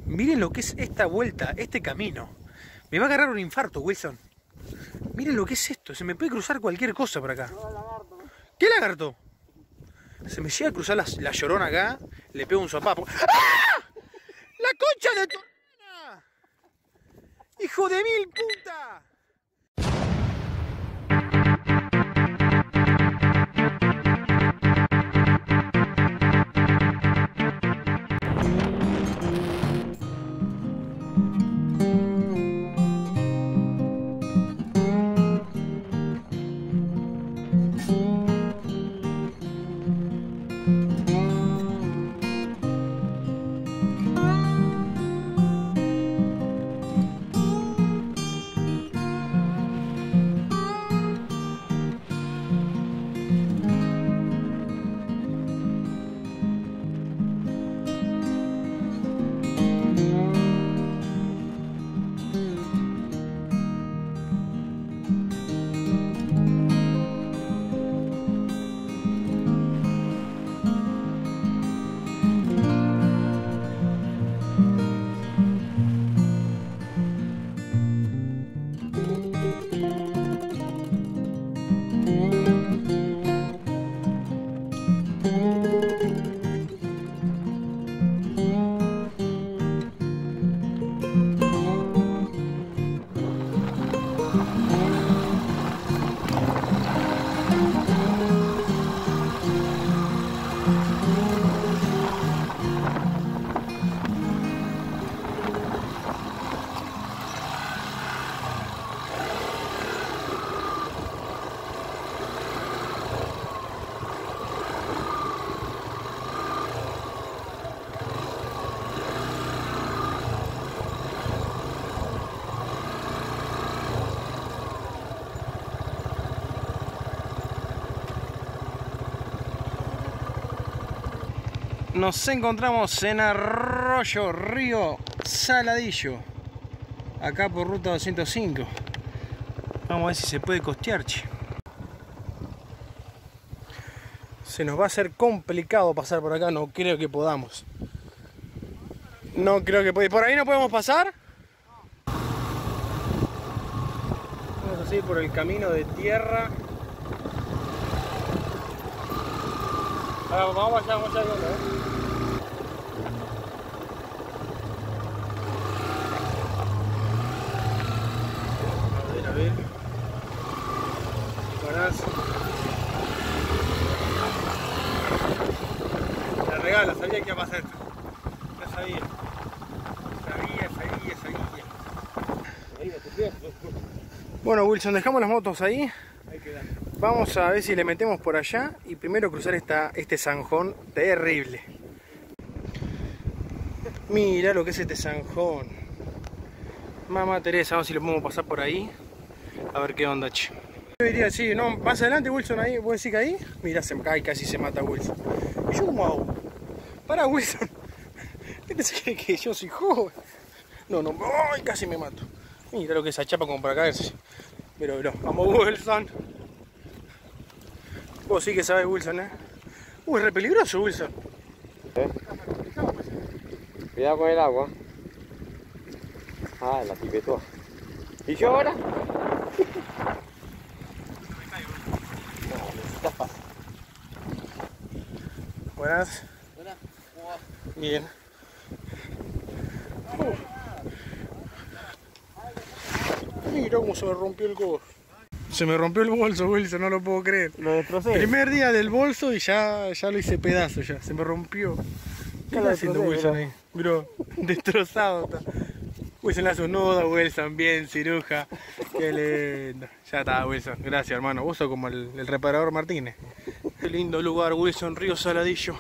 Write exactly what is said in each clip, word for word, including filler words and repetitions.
Miren lo que es esta vuelta, este camino. Me va a agarrar un infarto, Wilson. Miren lo que es esto. Se me puede cruzar cualquier cosa por acá. ¿Qué lagarto? Se me llega a cruzar la, la llorona acá. Le pego un sopapo. ¡Ah! ¡La concha de tu hermana! ¡Hijo de mil puta! Nos encontramos en Arroyo Río Saladillo, acá por ruta doscientos cinco. Vamos a ver si se puede costear, che. Se nos va a hacer complicado pasar por acá, no creo que podamos. No creo que podamos. ¿Por ahí no podemos pasar? Vamos a seguir por el camino de tierra. Ah, vamos allá, vamos allá, ¿eh? A ver, a ver. Buenas. La regala, sabía que iba a pasar esto. Ya sabía. Sabía, sabía, sabía. Bueno, Wilson, dejamos las motos ahí. Ahí queda. Vamos a ver si le metemos por allá y primero cruzar esta, este zanjón terrible. Mira lo que es este zanjón. Mamá Teresa, vamos a ver si lo podemos pasar por ahí. A ver qué onda, che. Yo diría así, no, más adelante Wilson ahí, ¿vos decís que ahí? Mira, se me cae, casi se mata Wilson. ¿Y yo cómo hago? Pará, Wilson. ¿Qué te crees que yo soy joven? No, no, ¡ay! Casi me mato. Mira lo que es esa chapa como para caerse. Pero, pero, vamos Wilson. Vos sí que sabés, Wilson, ¿eh? Uy, es re peligroso, Wilson. ¿Eh? Cuidado con el agua. Ah, la pipetó. ¿Y yo ahora? No, necesitas paz. Buenas. Buenas. ¿Cómo vas? Bien. Uh. Mira cómo se me rompió el codo. Se me rompió el bolso, Wilson, no lo puedo creer. Lo destrocé. Primer día del bolso y ya, ya lo hice pedazo, ya. Se me rompió. ¿Qué está haciendo Wilson ahí? Mirá, destrozado está. Wilson le hace un nudo, Wilson, bien, ciruja. Qué lindo. Ya está, Wilson. Gracias, hermano. Vos sos como el, el reparador Martínez. Qué lindo lugar, Wilson, Río Saladillo.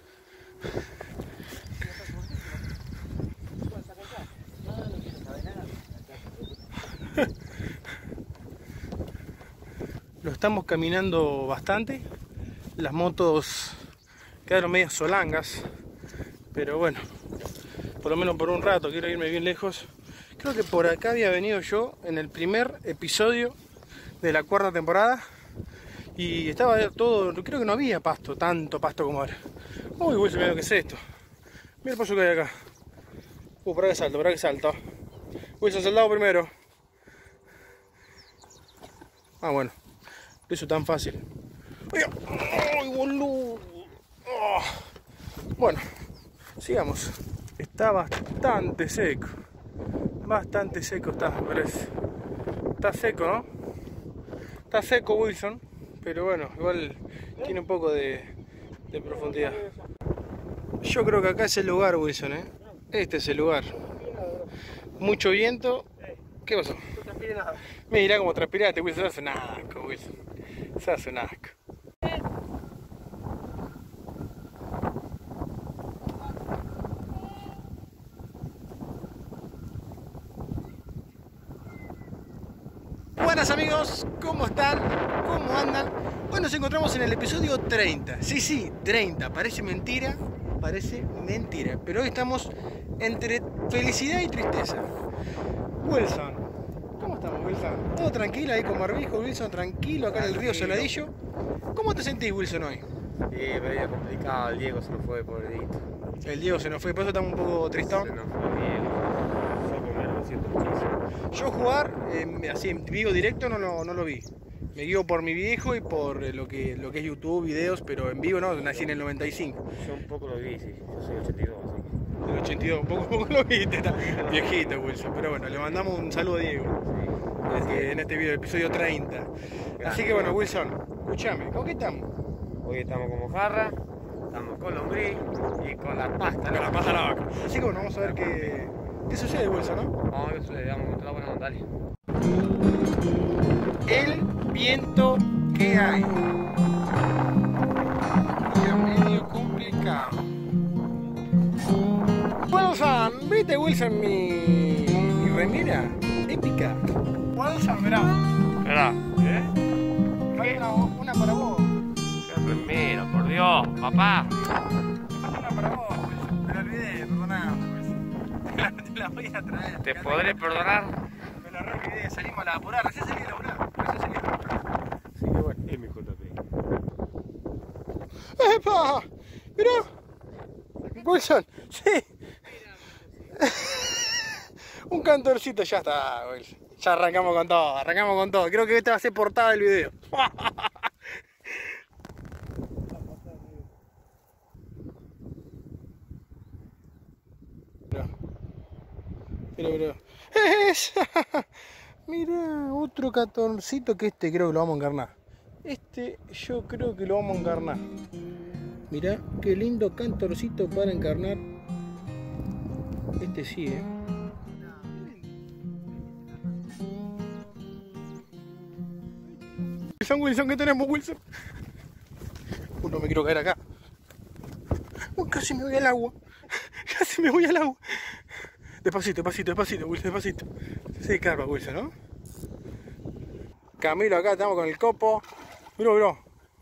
Lo estamos caminando bastante. Las motos quedaron medias solangas, pero bueno, por lo menos por un rato quiero irme bien lejos. Creo que por acá había venido yo en el primer episodio de la cuarta temporada y estaba todo, creo que no había pasto, tanto pasto como ahora. Uy, Wilson, mira lo que es esto. Mira el pozo que hay acá. Uh, para que salto, para que salto. Wilson, soldado primero. Ah, bueno. Lo hizo tan fácil. ¡Ay, boludo! Oh. Bueno, sigamos. Está bastante seco. Bastante seco está, me parece. Está seco, ¿no? Está seco Wilson, pero bueno, igual tiene un poco de, de profundidad. Yo creo que acá es el lugar, Wilson, ¿eh? Este es el lugar. Mucho viento. ¿Qué pasó? No transpire nada. Mira cómo transpiraste, Wilson. Se hace un asco, Wilson. Se hace un asco. Buenas amigos, ¿cómo están? ¿Cómo andan? Hoy nos encontramos en el episodio treinta. Sí, sí, treinta. Parece mentira, parece mentira. Pero hoy estamos entre felicidad y tristeza. Wilson, ¿cómo estamos, Wilson? ¿Todo tranquilo ahí con barbijo, Wilson? Tranquilo acá en el río Saladillo. ¿Cómo te sentís, Wilson, hoy? Sí, medio complicado, el Diego se nos fue, pobrecito. El Diego se nos fue, por eso estamos un poco tristón. Se nos fue Diego. Yo primero lo siento muchísimo. Yo jugar, eh, así en vivo directo no lo, no lo vi. Me guío por mi viejo y por eh, lo, que, lo que es YouTube, videos, pero en vivo no, nací en el noventa y cinco. Yo un poco lo vi, sí. Yo soy ochenta y dos, así que... El ochenta y dos, un poco, un poco lo viste, está viejito Wilson. Pero bueno, le mandamos un saludo a Diego este, en este video, episodio treinta. Así que bueno, Wilson, escúchame, ¿con qué estamos? Hoy estamos con mojarra, estamos con lombriz y con la pasta. Con la pasta loca. Así que bueno, vamos a ver qué, qué sucede, Wilson, ¿no? Vamos a ver qué sucede, vamos a encontrar buena onda, dale. El viento que hay. Día medio complicado. Wilson, ¿viste Wilson mi, mi remera? Épica. Wilson, mirá. Esperá, ¿eh? Hay una, una para vos. Qué remero, por Dios, papá. Una para vos, Wilson. Me la olvidé, perdoná, Wilson. Te la, te la voy a traer. ¿Te podré perdonar? Me la re olvidé, salimos a la apurar. Recién salí a laburar. Recién salí a laburar. Así que bueno. Es mi J P. ¡Epa! Mirá. Wilson, sí. Un cantorcito, ya está, Wilson. Ya arrancamos con todo, arrancamos con todo. Creo que esta va a ser portada del video. Mira, mira, mira. Mira, otro cantorcito que este creo que lo vamos a encarnar. Este yo creo que lo vamos a encarnar. Mirá, qué lindo cantorcito para encarnar. Este sí, eh. Wilson, Wilson, ¿qué tenemos, Wilson? Uh, no me quiero caer acá. Uh, casi me voy al agua. Casi me voy al agua. Despacito, despacito, despacito, Wilson, despacito. Sí, claro, Wilson, ¿no? Camilo, acá estamos con el copo. Mirá, mirá.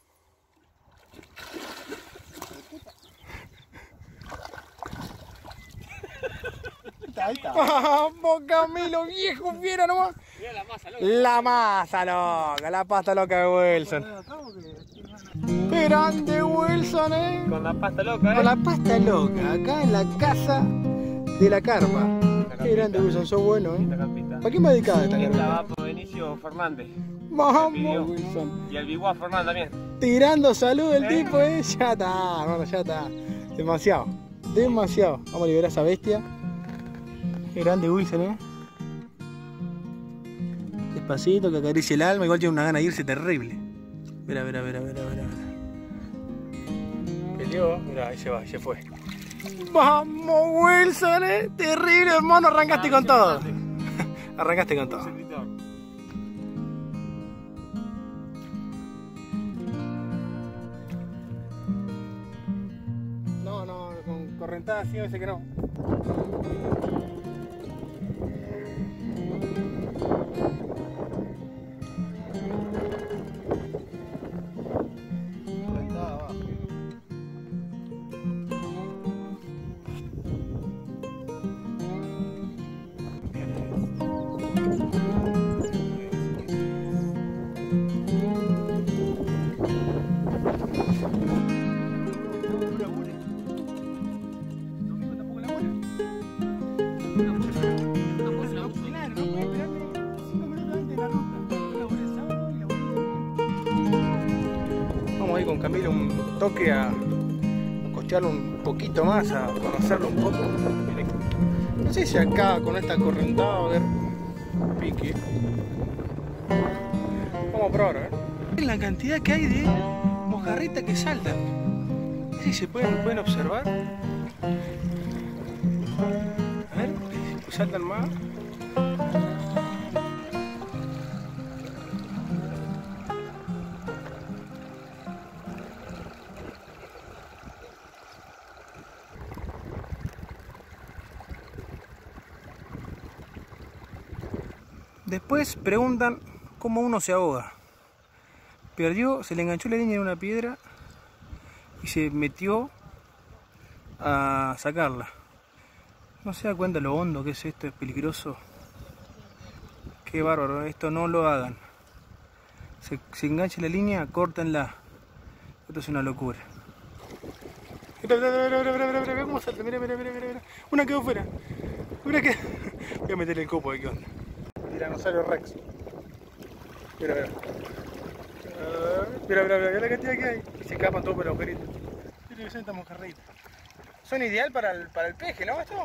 Ahí está. Vamos, Camilo, viejo, fiera nomás. Mira la masa loca. La masa loca, la pasta loca de Wilson. Qué grande Wilson, eh. Con la pasta loca, eh. Con la pasta loca, acá en la casa de la carpa. Qué grande Wilson, sos bueno, eh. ¿Para quién va dedicada esta Esta carpa? va por Benicio Fernández. Vamos, pidió. Wilson. Y el Biguá Fernández también. Tirando salud el ¿Eh? tipo, eh. Ya está, hermano, ya está. Demasiado, demasiado. Vamos a liberar a esa bestia. Qué grande Wilson, eh. Despacito, que acaricie el alma. Igual tiene una gana de irse terrible. Mira, mira, mira, mira, mira. Peleó, mira, ahí se va, ahí se fue. Vamos, Wilson, eh. Terrible, hermano. Arrancaste Ah, con todo. Fernández. Arrancaste con todo. No, no, con correntada sí, ese que no. Correntada abajo. Vamos ahí con Camilo un toque a, a costearlo un poquito más, a conocerlo un poco. No sé si acá con esta correntada va a haber pique. Vamos a probar, ¿eh? La cantidad que hay de mojarritas que saltan. Si se pueden, pueden observar. A ver, pues saltan más. Después preguntan cómo uno se ahoga. Perdió, se le enganchó la línea en una piedra y se metió a sacarla. No se da cuenta lo hondo que es esto, es peligroso. Qué bárbaro, esto no lo hagan. Se, se engancha la línea, córtenla. Esto es una locura. Mira, mira, mira, mira, mira, cómo salta, mira, mira, mira, mira. Una quedó fuera. Mira que. Voy a meterle el copo de qué onda. Tiranosaurio Rex. Mira, mira. Uh, mira, mira, mira, mira la cantidad que hay. Y se escapan todos por el agujerito. Mira que son estas mojarritas. Son ideal para el, para el peje, ¿no? Esto.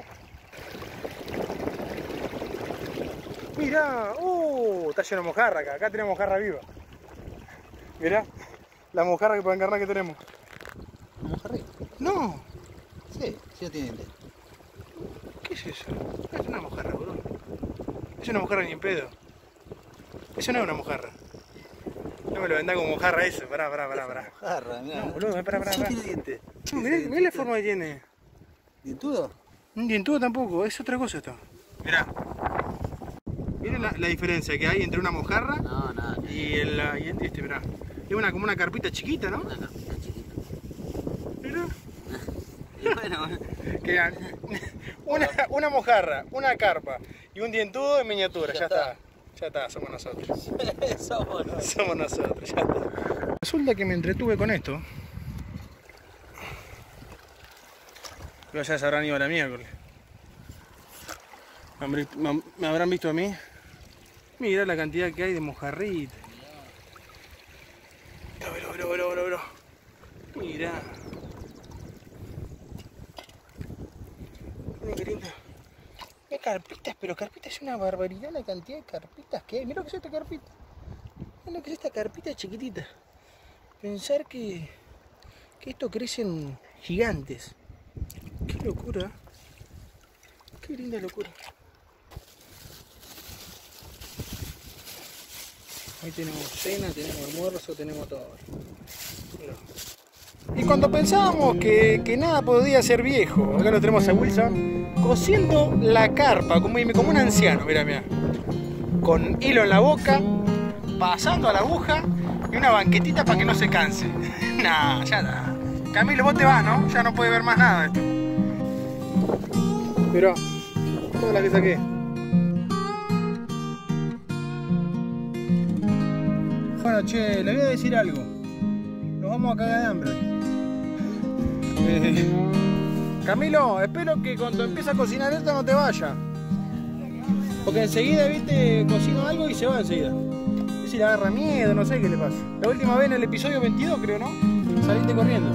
Mira, uh, está lleno de mojarra acá. Acá tenemos mojarra viva. Mira, la mojarra que para encarnar que tenemos. ¿Mojarrita? No. Sí, sí tiene dientes. ¿Qué es eso? No es una mojarra, boludo. Es una mojarra ni en pedo. Eso no es una mojarra. No me lo vendan como mojarra eso. Pará, pará, pará, pará. Mojarra, mira. No, boludo, pará, pará, Sí pará. tiene dientes. No, mirá, mirá la forma que tiene. ¿Dientudo? Un dientudo tampoco, es otra cosa esto. Mirá. Miren la, la diferencia que hay entre una mojarra No, nada. y el, y este, este, mirá. Es una, como una carpita chiquita, ¿no? Una carpita chiquita. Mirá. Y bueno, Que, una, una mojarra, una carpa y un dientudo en miniatura, ya, Ya está. está. Ya está, somos nosotros. somos nosotros. Somos nosotros, ya está. Resulta que me entretuve con esto. Pero ya se habrán ido a la miércoles. Me, me habrán visto a mí. Mira la cantidad que hay de mojarritas. Mira, mira, mira, mira, mira. Mira. Mira qué lindo. Hay carpitas, pero carpitas es una barbaridad la cantidad de carpitas que hay. Mira lo que es esta carpita. Mira lo que es esta carpita chiquitita. Pensar que, que esto crecen gigantes. Qué locura. Qué linda locura. Ahí tenemos cena, tenemos almuerzo, tenemos todo. Mira. Y cuando pensábamos que, que nada podía ser viejo, acá lo tenemos a Wilson cosiendo la carpa como, como un anciano, mira, mira. Con hilo en la boca, pasando a la aguja y una banquetita para que no se canse. Nah, ya está. Camilo, vos te vas, ¿no? Ya no puede ver más nada de esto. Mirá, toda la que saqué. Bueno, che, le voy a decir algo. Nos vamos a cagar de hambre. Eh, Camilo, espero que cuando empiece a cocinar esto no te vaya. Porque enseguida, viste, cocino algo y se va enseguida. No sé si le agarra miedo, no sé qué le pasa. La última vez en el episodio veintidós, creo, ¿no? Saliste corriendo.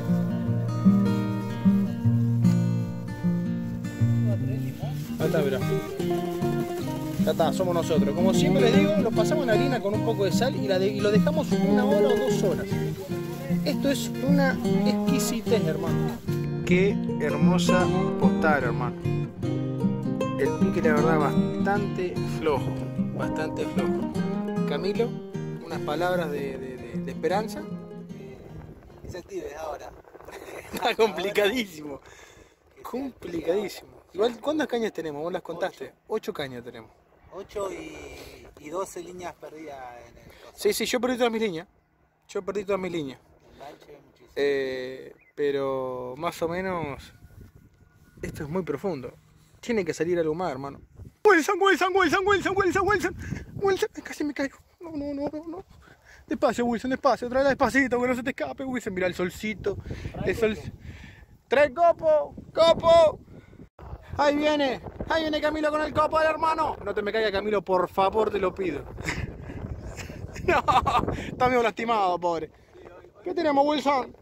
Ahí está, mirá. Ya está, somos nosotros. Como siempre les digo, lo pasamos en harina con un poco de sal y, la de, y lo dejamos una hora o dos horas. Esto es una exquisitez, hermano. Qué hermosa postal, hermano. El pique, la verdad, bastante flojo. Bastante flojo. Camilo, unas palabras de, de, de, de esperanza. Se active ahora. Está complicadísimo. Complicadísimo. Igual, ¿cuántas cañas tenemos? ¿Vos las contaste? Ocho cañas tenemos. ocho y, y doce líneas perdidas en el coso. Sí, sí, yo perdí todas mis líneas. Yo perdí todas mis líneas. Enganche muchísimo. Eh, pero más o menos esto es muy profundo. Tiene que salir algo más, hermano. Wilson, Wilson, Wilson, Wilson, Wilson, Wilson. Wilson, casi me caigo. No, no, no, no, no. Despacio, Wilson, despacio. Trae despacito, que no se te escape, Wilson. Mira el solcito. El sol... Trae copo, copo. Ahí viene, ahí viene Camilo con el copo del hermano. No te me caiga, Camilo, por favor, te lo pido. No, está medio lastimado, pobre. ¿Qué tenemos, Wilson?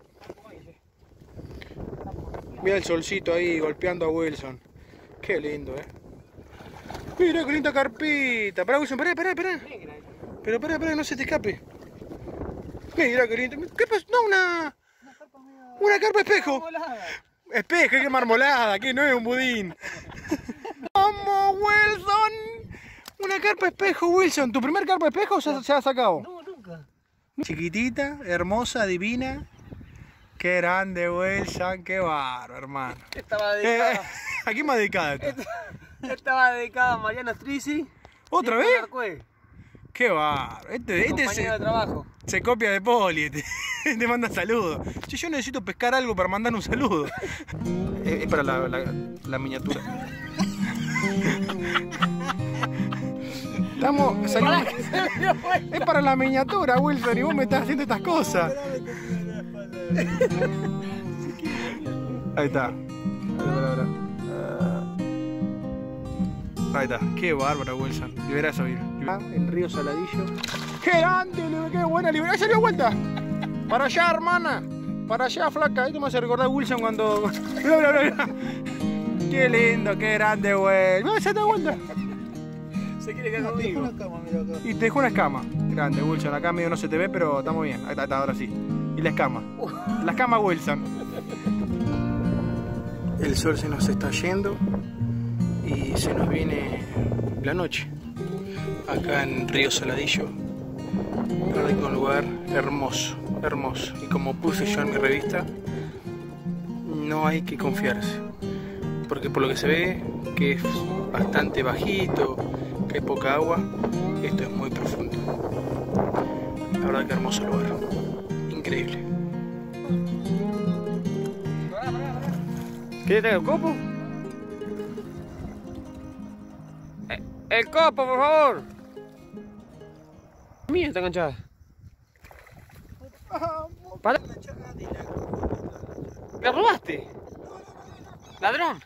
Mira el solcito ahí golpeando a Wilson. Qué lindo, eh. Mira qué linda carpita. Pará, Wilson, pará, pará, pará. Pero pará, pará, no se te escape. Mira qué lindo. ¿Qué pasó? No, una... Una carpa espejo. Espejo, qué marmolada, que no es un budín. ¡Vamos, Wilson! Una carpa espejo, Wilson. ¿Tu primer carpa espejo o se, se ha sacado? No, nunca. Chiquitita, hermosa, divina. Qué grande, Wilson, qué bárbaro, hermano. Estaba dedicada. Eh, ¿A quién más dedicada esta? Estaba dedicada a Mariano Strisi. ¿Otra vez? Arcué, Qué bárbaro. Este, este compañero se, de trabajo. se copia de Poli, te, te manda saludos. Si yo necesito pescar algo para mandar un saludo. Es, es para la, la, la miniatura. Estamos saliendo. Es para la miniatura, Wilson, y vos me estás haciendo estas cosas. Ahí está. Ahí está. Qué bárbaro, Wilson. Libera eso, mira. En Río Saladillo. ¡Qué grande! ¡Qué buena liberación! ¡Se dio vuelta! Para allá, hermana. Para allá, flaca. Esto me hace recordar a Wilson cuando... Mira, mira, mira. Qué lindo, qué grande, güey. Mira, se dio vuelta. Se quiere quedar conmigo. Y te dejó una escama. Grande, Wilson. Acá medio no se te ve, pero estamos bien. Ahí está, está, ahora sí. Y la escama. La escama, Wilson. El sol se nos está yendo y se nos viene la noche. Acá en Río Saladillo. La verdad que es un lugar hermoso, hermoso. Y como puse yo en mi revista, no hay que confiarse. Porque por lo que se ve, que es bastante bajito, que hay poca agua, esto es muy profundo. La verdad que hermoso lugar. Increíble. ¿Quieres traer el copo? Eh, ¡El copo, por favor! Mira, está enganchada. ¿Para? ¿La robaste? ¿Ladrón?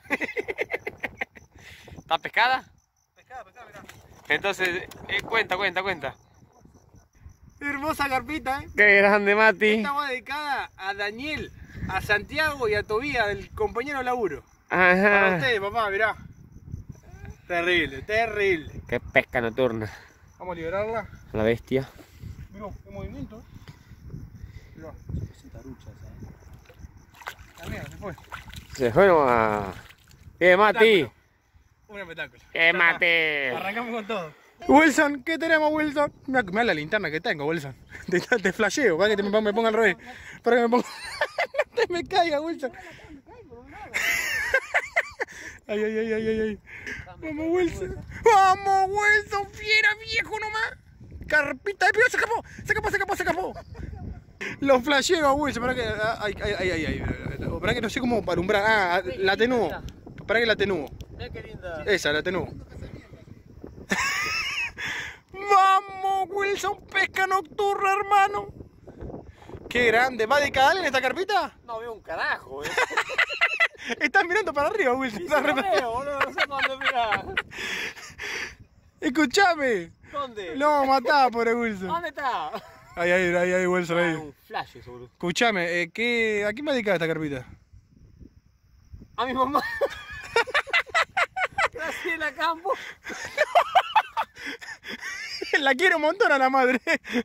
¿Está pescada? Pescada, pescada, mirá. Entonces, eh, cuenta, cuenta, cuenta. Hermosa carpita, ¿eh? ¡Qué grande, Mati! Esta va dedicada a Daniel, a Santiago y a Tobías, el compañero de laburo. Ajá. Para ustedes, papá, mirá. Terrible, terrible. ¡Qué pesca nocturna! Vamos a liberarla. La bestia. Mirá, qué movimiento. Mirá. La mierda, se fue. Se fueron a... ¡Eh, Mati! Un espectáculo. ¡Eh, Mati! Arrancamos con todo. Wilson, ¿qué tenemos, Wilson? Mira, mira la linterna que tengo, Wilson. Te, te flasheo, para que te, me, me ponga al revés. Para que me ponga... No te me caiga, Wilson. Ay, ay, ay, ay, ay, ay. Vamos, Wilson. Vamos, Wilson, fiera viejo nomás. Carpita de pío, se escapó, se escapó, se escapó, se escapó. Lo flasheo a Wilson, para que... Ay, ay, ay, ay, ay. Para que no sé cómo alumbrar. Ah, la atenúo. Para que la atenúo. Mira qué linda. Esa, la atenúo. Vamos, Wilson, pesca nocturna, hermano. Qué grande. ¿Va de cadal en esta carpita? No veo un carajo, eh. Estás mirando para arriba, Wilson. Sí, sí, lo veo, boludo, no sé cuándo mirar. Escuchame. ¿Dónde? No, matá, pobre Wilson. ¿Dónde está? Ahí, ahí, ahí, ahí, Wilson, Ah, ahí. un flash, seguro. Escuchame, eh, ¿qué, ¿a quién me dedicas esta carpita? A mi mamá. Graciela Campo. La quiero un montón a la madre.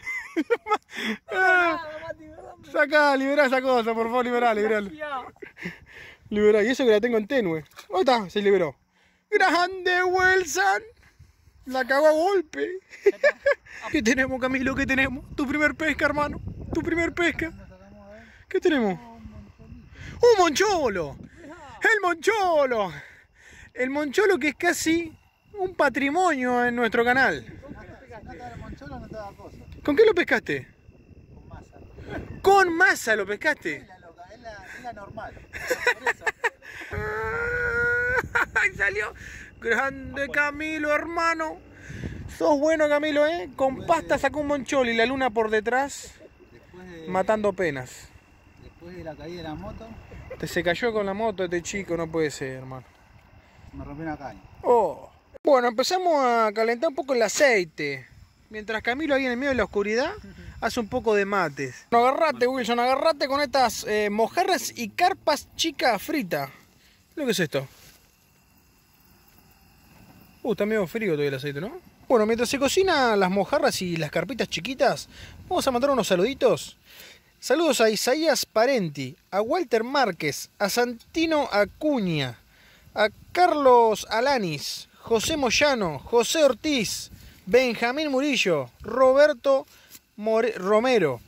Ah, sacá, liberá esa cosa, por favor, liberá, liberá. Liberá, y eso que la tengo en tenue. Ahí está, se liberó. Grande, Wilson. La cago a golpe. ¿Qué tenemos, Camilo? ¿Qué tenemos? Tu primer pesca, hermano. Tu primer pesca. ¿Qué tenemos? ¡Un moncholo! ¡El moncholo! El moncholo que es casi un patrimonio en nuestro canal. ¿Con qué lo pescaste? Con masa. ¿Con masa lo pescaste? Es la, loca, es la, es la normal. Ahí salió. Grande Camilo, hermano. Sos bueno, Camilo, ¿eh? Con pasta sacó un moncholo y la luna por detrás, De, matando penas. después de la caída de la moto. Te se cayó con la moto este chico, no puede ser, hermano. Me rompió una caña. Oh. Bueno, empezamos a calentar un poco el aceite. Mientras Camilo ahí en el medio de la oscuridad hace un poco de mates. No, agarrate, Wilson, agarrate con estas eh, mojarras y carpas chicas fritas. ¿Lo que es esto? Uh, está medio frío todavía el aceite, ¿no? Bueno, mientras se cocinan las mojarras y las carpitas chiquitas, vamos a mandar unos saluditos. Saludos a Isaías Parenti, a Walter Márquez, a Santino Acuña, a Carlos Alanis, José Moyano, José Ortiz, Benjamín Murillo, Roberto More Romero,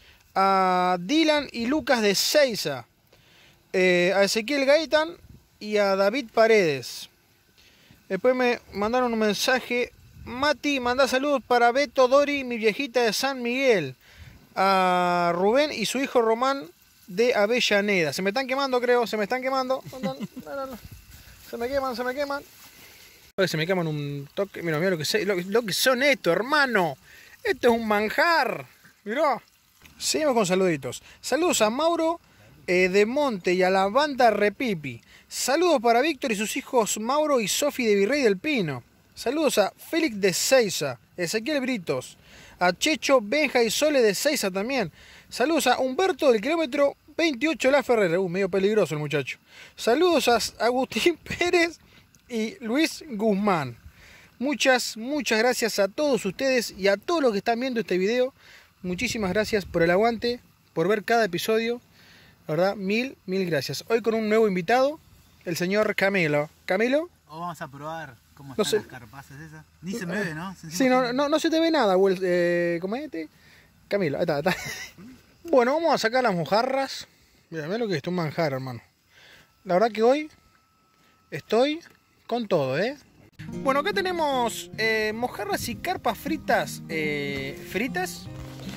a Dylan y Lucas de Seiza, eh, a Ezequiel Gaitán y a David Paredes. Después me mandaron un mensaje. Mati, manda saludos para Beto Dori, mi viejita de San Miguel. A Rubén y su hijo Román de Avellaneda. Se me están quemando, creo, se me están quemando. No, no, no. Se me queman, se me queman. Se me queman un toque. Mira, mira lo que, sé, lo, lo que son esto, hermano. Esto es un manjar. Mirá. Seguimos con saluditos. Saludos a Mauro eh, de Monte y a la banda Repipi. Saludos para Víctor y sus hijos Mauro y Sofi de Virrey del Pino. Saludos a Félix de Seiza, Ezequiel Britos, a Checho, Benja y Sole de Seiza también. Saludos a Humberto del kilómetro veintiocho La Ferrera. Uh, medio peligroso el muchacho. Saludos a Agustín Pérez y Luis Guzmán. Muchas, muchas gracias a todos ustedes y a todos los que están viendo este video. Muchísimas gracias por el aguante, por ver cada episodio. La verdad, mil, mil gracias. Hoy con un nuevo invitado, el señor Camilo. ¿Camilo? Hoy vamos a probar cómo No están sé. las carpazas esas. Ni se me ve, ¿no? Sí, no, no, no se te ve nada, Will, eh, ¿cómo es este? Camilo, ahí está, ahí está. Bueno, vamos a sacar las mojarras. Mira, mira lo que es, esto es un manjar, hermano. La verdad que hoy estoy con todo, ¿eh? Bueno, acá tenemos eh, mojarras y carpas fritas. Eh, fritas.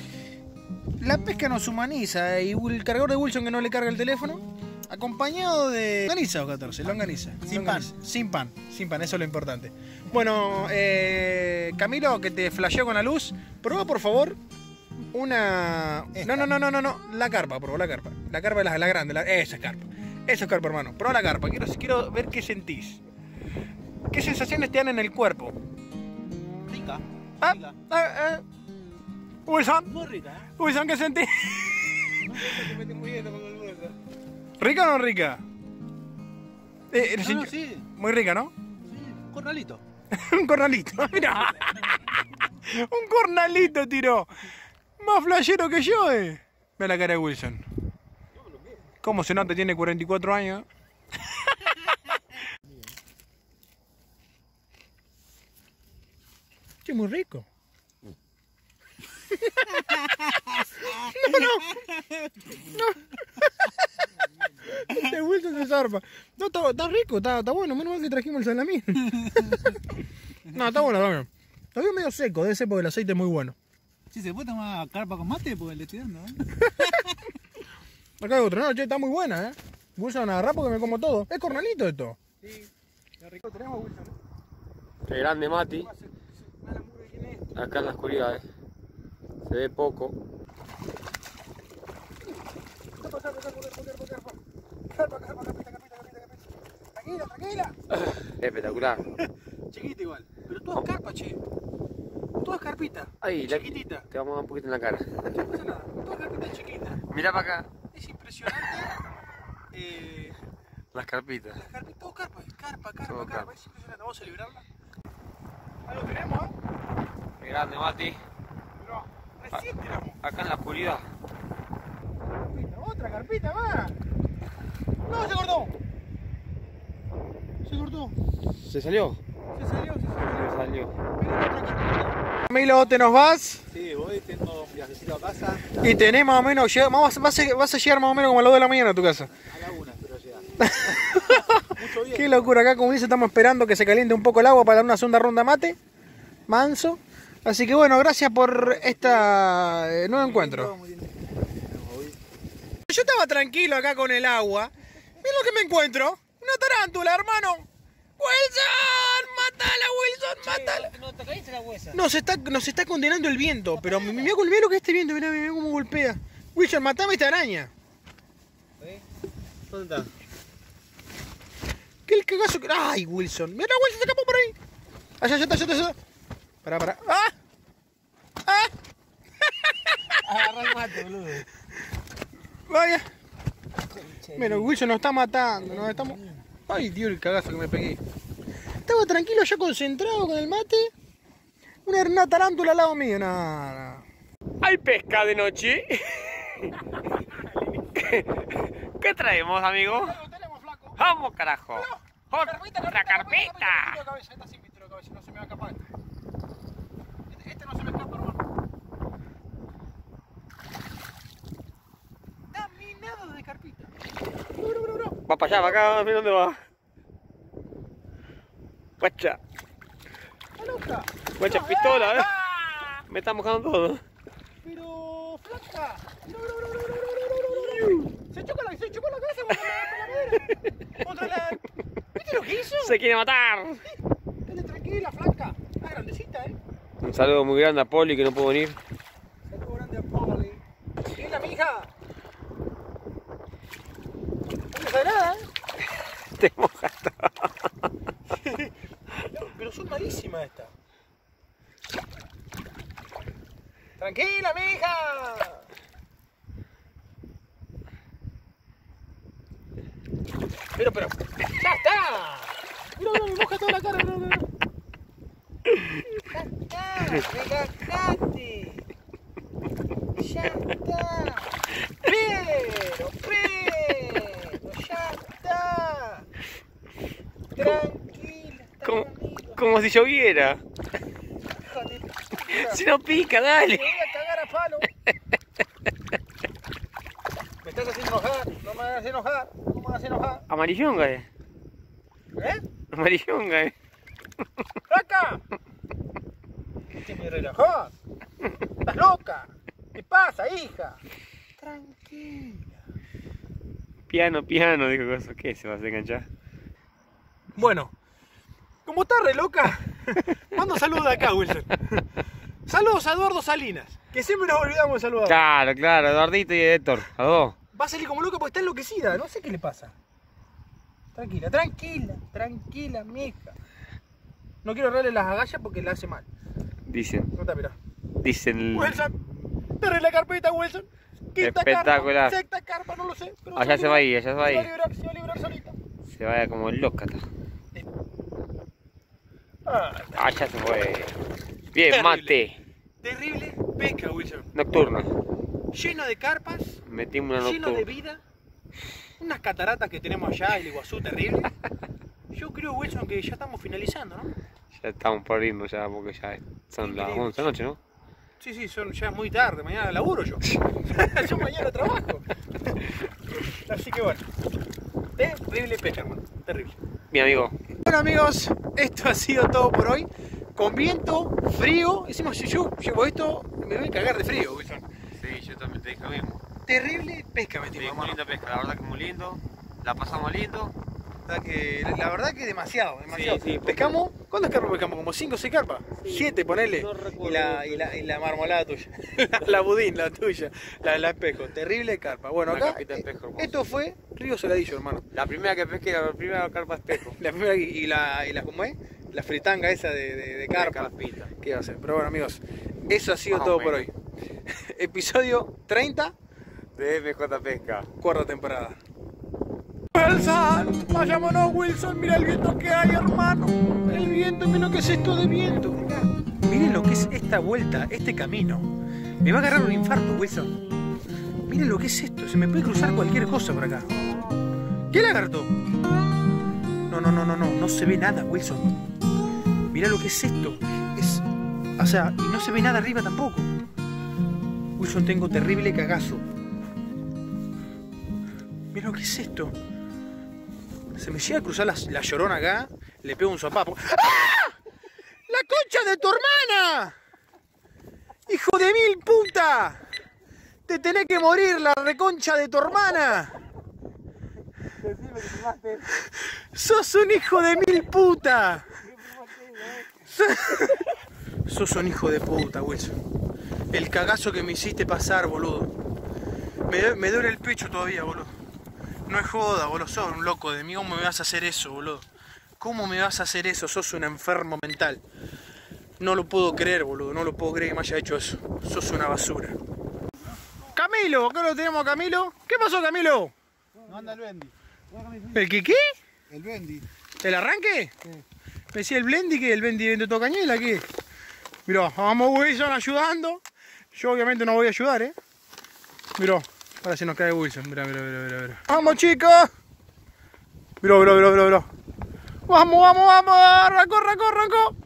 La pesca nos humaniza y el cargador de Wilson que no le carga el teléfono. Acompañado de longaniza o catorce, longaniza. Sin longaniza. Sin pan, sin pan, eso es lo importante. Bueno, eh, Camilo, que te flasheó con la luz, prueba por favor una... No, no, no, no, no, no, la carpa, prueba la carpa. La carpa es la, la grande, la... esa es carpa. Esa es carpa, hermano. Prueba la carpa, quiero, quiero ver qué sentís. ¿Qué sensaciones te dan en el cuerpo? Rica. Ah, rica. ah, ah. Wilson, Muy rica, ¿eh? Wilson, ¿qué sentís? No sé si te metí muy bien con el bolso. ¿Rica o no rica? Eh, No, sí, no, sí. Muy rica, ¿no? Sí, un corralito. Un cornalito, mira. Un cornalito tiró. Más flashero que yo, eh. Ve la cara de Wilson. ¿Cómo se nota? Tiene cuarenta y cuatro años. Che, muy rico. No, no. No. Este Wilson se zarpa. No, está, está rico, está, está bueno. Menos mal que trajimos el salamín. No, está bueno, está bueno. Lo veo medio seco, debe ser porque el aceite es muy bueno. Sí, se puede tomar carpa con mate porque le estoy dando, ¿eh? Acá hay otro, no, che, está muy buena, eh. Wilson, agarrá porque me como todo. Es cornalito esto. Sí, qué rico tenemos, Wilson. Qué grande Mati, acá en la oscuridad, eh. Se ve poco. Tranquila, tranquila. Espectacular. Chiquita igual. Pero todo es carpa, che. Todo es carpita. Ahí, la- Chiquitita. te vamos a dar un poquito en la cara. No pasa nada. Todo es carpita chiquita. Mira para acá. Es impresionante. Eh, Las carpitas. las carpitas, todo carpa. Carpa, carpa, Todo carpa. carpa. Es impresionante. Vamos a celebrarla. Ahí lo tenemos, ¿eh? Qué grande Mati. Mirá, recién tiramos. Acá en la oscuridad. Carpita, otra carpita más. No, se cortó. Se cortó. ¿Se salió? Se salió, se salió. Se salió. Camilo, ¿te nos vas? Sí, voy, tengo un viajecito a casa. Y tenés más o menos, llega- vas, vas a, vas a llegar más o menos como a las dos de la mañana a tu casa. A la una, espero llegar. Mucho bien. Qué locura, acá como dice estamos esperando que se caliente un poco el agua para dar una segunda ronda mate. Manso. Así que bueno, gracias por este nuevo encuentro. Muy bien. Yo estaba tranquilo acá con el agua. Mira lo que me encuentro. Una tarántula, hermano. ¡Wilson! ¡Mátala, Wilson! ¡Mátala! No te caíste la huesa. Nos está, nos está condenando el viento, pero mira, mira lo que es este viento, mira, mira cómo golpea. Wilson, matame esta araña. ¿Eh? ¿Dónde está? ¿Qué el cagazo que... ¡Ay, Wilson! ¡Mira, Wilson se escapó por ahí! Allá, allá está, allá está, allá está. Pará, pará. ¡Ah! ¡Ah! Agarrá el mate, boludo. Vaya. Mira, Wilson nos está matando. Nos estamos... Ay, Dios, el cagazo que me pegué. Estaba tranquilo, ya concentrado con el mate. Una, una tarántula al lado mío. No, no. ¿Hay pesca de noche? ¿Qué traemos, amigo? Tenemos, flaco. ¡Vamos, carajo! ¡Por Carpeta, la carpeta, carpeta! carpeta, cabeza, esta sin pintura de cabeza, no se me va a escapar. Este, este no se me escapa, hermano. Está minado de carpita. Bro, bro, bro. Va para allá, para acá, mira dónde va. Guacha, ¡Está loca! guacha, No, pistola, eh. ¡Ah! Me está mojando todo. Pero, flaca. Bro, bro, bro, bro, bro, bro, bro, bro. Se chocó la, se chocó la cabeza contra la, con la madera. Contra la... ¿Viste lo que hizo? Se quiere matar. Dale, tranquila, flaca. Está grandecita, eh. Un saludo muy grande a Poli que no pudo venir. Saludo grande a Poli. Tranquila, mija. No pasa nada, eh. Te mojas todo. Pero son malísimas estas. Tranquila, mija. Pero, pero, ya está. Mira, mira, me moja toda la cara, mira, mira. Ya está, relájate. Ya está. Pero, pero, ya está. Tranquila. Como, como si lloviera. Si no pica, dale. Me voy a cagar a palo. Me estás haciendo enojar. No me hagas enojar. No me hagas enojar. Amarillonga, eh. ¿Eh? Amarillonga, eh. ¡Flaca! ¿Te me relajás? ¿Estás loca? ¿Qué pasa, hija? Tranquila. Piano, piano, dijo eso. ¿Qué se va a hacer enganchar? Bueno, como está re loca, mando saludos de acá, Wilson. Saludos a Eduardo Salinas, que siempre nos olvidamos de saludar. Claro, claro, Eduardito y Héctor, a dos. Va a salir como loca porque está enloquecida, no sé qué le pasa. Tranquila, tranquila, tranquila, mija. No quiero darle las agallas porque la hace mal. Dicen, No te mirá. dicen. Wilson, te arreglé la carpeta, Wilson. Quinta Espectacular. Carpa, sexta carpa, no lo sé. Pero Allá se va a ir, allá se va a Se va a ir. liberar, se va a liberar solita. Se vaya como loca. Ah, Allá se fue. Bien, Terrible. mate. terrible pesca, Wilson. Nocturna. Lleno de carpas, Metimos una lleno de nocturna. vida. Unas cataratas que tenemos allá, el Iguazú, terrible. Yo creo, Wilson, que ya estamos finalizando, ¿no? Ya estamos por irnos ya porque ya son las Increíble. once de la noche, ¿no? Sí, sí, son, ya es muy tarde, mañana laburo yo. Yo mañana trabajo. Así que bueno, terrible pesca, hermano, terrible. Mi amigo. Bueno, amigos, esto ha sido todo por hoy. Con viento, frío, hicimos yo llevo esto, me voy a cagar de frío, Wilson. Sí, yo también te dije lo mismo. Terrible pesca metimos, Sí, muy hermano. linda pesca, la verdad que muy lindo. La pasamos lindo. La verdad que, la verdad que demasiado, demasiado. Sí, sí, pescamos, ¿cuántas carpas pescamos? ¿Como cinco o seis carpas? Sí, siete, ponele. no recuerdo. y, la, y, la, y la marmolada tuya. La budín, la tuya. La, la espejo. Terrible carpa. Bueno, Una acá, carpita de espejo, hermoso. esto fue Río Saladillo, hermano. La primera que pesqué, la primera carpa espejo. La primera y y la, y la, ¿cómo es? La fritanga esa de, de, de carpa. carpita. ¿Qué iba a hacer? Pero bueno, amigos, eso ha sido Más o todo por hoy. menos. Episodio treinta, De M J Pesca. cuarta temporada. Wilson, vayámonos, Wilson. Mira el viento que hay, hermano. El viento, mira lo que es esto de viento. Miren lo que es esta vuelta, este camino. Me va a agarrar un infarto, Wilson. Miren lo que es esto. Se me puede cruzar cualquier cosa por acá. ¿Qué lagarto? No, no, no, no, no. No se ve nada, Wilson. Mira lo que es esto. Es. O sea, y no se ve nada arriba tampoco. Wilson, tengo terrible cagazo. Mira lo que es esto. Se me llega a cruzar la, la llorona acá, le pego un sopapo. ¡Ah! ¡La concha de tu hermana! ¡Hijo de mil puta! ¡Te tenés que morir, la reconcha de tu hermana! ¡Sos un hijo de mil puta! Sos un hijo de puta, Wilson. El cagazo que me hiciste pasar, boludo. Me, me duele el pecho todavía, boludo. No es joda, boludo. Sos un loco de mí. ¿Cómo me vas a hacer eso, boludo? ¿Cómo me vas a hacer eso? Sos un enfermo mental. No lo puedo creer, boludo. No lo puedo creer que me haya hecho eso. Sos una basura. Camilo, acá lo tenemos a Camilo. ¿Qué pasó, Camilo? No anda el Bendy. ¿El qué qué? El Bendy. ¿El arranque? Sí. Me decía el Blendi, que el Blendi vende todo cañela, ¿qué? Mirá, vamos Wilson ayudando. Yo obviamente no voy a ayudar, ¿eh? Mirá, ahora se nos cae Wilson. Mirá, mirá, mirá, mirá, mirá. ¡Vamos, chicos! Mirá, mirá, mirá, mirá, mirá. ¡Vamos, vamos, vamos! ¡Arrancó, arrancó, arrancó!